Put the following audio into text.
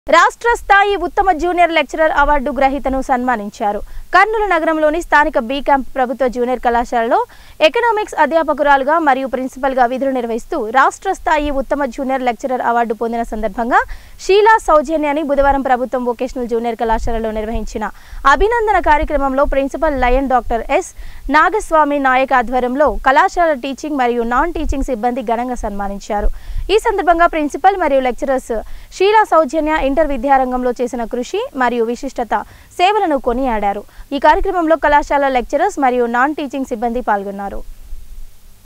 రాష్ట్ర స్థాయి ఉత్తమ జూనియర్ లెక్చరర్ అవార్డు గ్రహీతను సన్మానించారు. కర్నూలు నగరంలోని స్థానిక బి క్యాంప్ ప్రభుత్వ జూనియర్ కళాశాలలో ఎకనామిక్స్ అధ్యాపకురాలుగా మరియు ప్రిన్సిపల్గా విధులు నిర్వహిస్తూ రాష్ట్ర స్థాయి ఉత్తమ జూనియర్ లెక్చరర్ అవార్డు పొందిన సందర్భంగా షీలా సౌజన్యాన్ని బుధవారం ప్రభుత్వం వొకేషనల్ జూనియర్ కళాశాలలో నిర్వహించిన అభినందన కార్యక్రమంలో principal lion doctor S Nagaswamy Naik ఆధ్వర్యంలో కళాశాల టీచింగ్ మరియు నాన్ టీచింగ్ సిబ్బంది ఘనంగా సన్మానించారు. ఈ సందర్భంగా ప్రిన్సిపల్ మరియు లెక్చరర్స్ షీలా సౌజన్య ఇంటర్ విద్యారంగంలో చేసిన కృషి మరియు విశిష్టత సేవలను కొనియాడారు. ఈ కార్యక్రమంలో కళాశాల లెక్చరర్స్ మరియు నాన్ టీచింగ్ సిబ్బంది పాల్గొన్నారు.